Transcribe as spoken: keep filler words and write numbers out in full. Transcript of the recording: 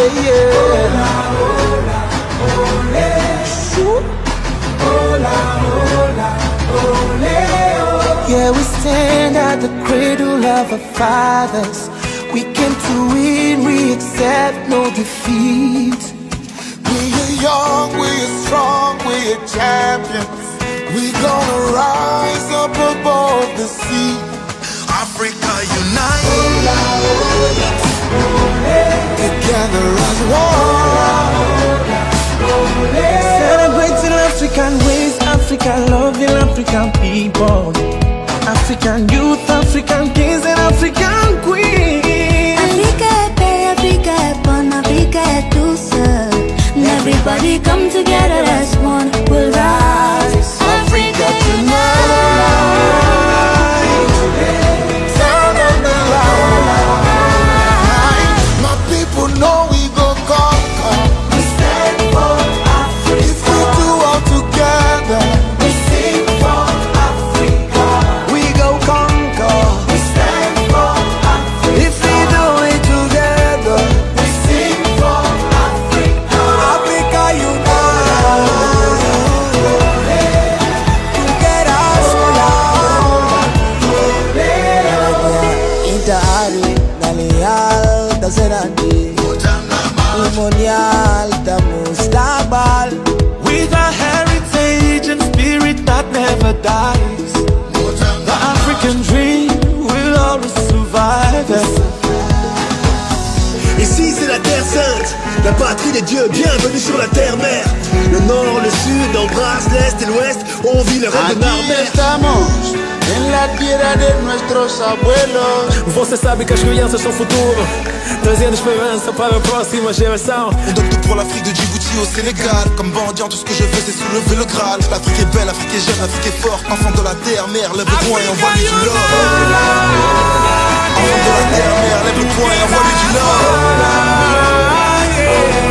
yeah, yeah. Yeah, we stand at the cradle of our fathers. We came to win, we accept no defeat. We are young, we are strong, we are champions. We gonna rise up above the sea. Africa unite, together as one. Celebrating African ways, African loving African people, African youth, African kings and African queens. Africa est belle, Africa est bonne, Africa est douce. Everybody come together as one, we'll rise. Africa tonight, sound of the line. My people know we go conquer. We stand for Africa. If we do all together, We sing for Africa. we go conquer. We stand for Africa. If we do it together, We sing for Africa. Africa unite. Get us Intahari nalial taserandi Umonial tamustabal. With our heritage and spirit that never dies, the African dream will always survive. Ici c'est la terre sainte, la patrie des dieux, bienvenue sur la terre-mère. Le nord, le sud, embrasse l'est et l'ouest, on vit le rêve de Narmer. estamos en la tierra de nuestros abuelos. Você sabe que as crianças são futuro, trazendo esperança para a próxima geração. On donne tout pour l'Afrique de Djibouti au Sénégal. Comme mendiant, tout ce que je veux c'est soulever le Graal. L'Afrique est belle, l'Afrique est jeune, l'Afrique est forte. Enfant de la terre, mère, lève le poing et envoie-lui du love. Enfant de la terre, mère, lève le poing et envoie-lui du love.